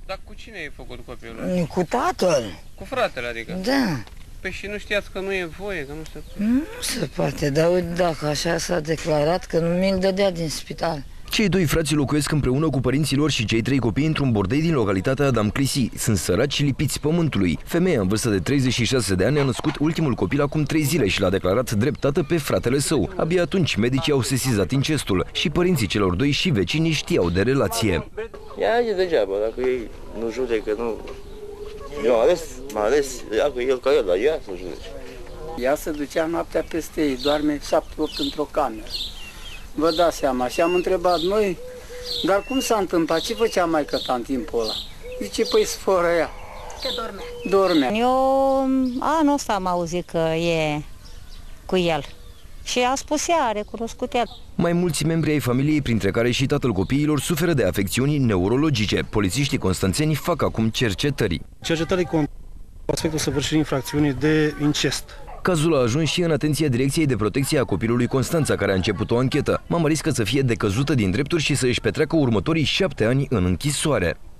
Dar cu cine ai făcut copilul? Cu tatăl. Cu fratele, adică? Da. Păi și nu știați că nu e voie, că nu se poate? Nu se poate, dar uite, dacă așa s-a declarat, că nu mi-l dădea din spital. Cei doi frați locuiesc împreună cu părinții lor și cei 3 copii într-un bordei din localitatea Adam Clisi. Sunt săraci și lipiți pământului. Femeia în vârstă de 36 de ani a născut ultimul copil acum 3 zile și l-a declarat drept tată pe fratele său. Abia atunci medicii au sesizat incestul și părinții celor doi și vecinii știau de relație. Ea e degeaba, dacă ei nu judecă, nu... Eu m-a ales, dacă el ca el, dar ea să judece. Ea se ducea noaptea peste ei, doarme 7-8 într-o cameră. Vă dați seama, și am întrebat noi, dar cum s-a întâmplat? Ce făcea maică ta în timpul ăla? Zice, păi sforă ea. Că dormea. Dormea. Eu anul ăsta am auzit că e cu el. Și a spus ea, a recunoscut ea. Mai mulți membri ai familiei, printre care și tatăl copiilor, suferă de afecțiuni neurologice. Polițiștii constanțeni fac acum cercetări. Cercetării cu aspectul săvârșirii infracțiunii de incest. Cazul a ajuns și în atenția Direcției de Protecție a Copilului Constanța, care a început o anchetă. Mama riscă să fie decăzută din drepturi și să își petreacă următorii 7 ani în închisoare.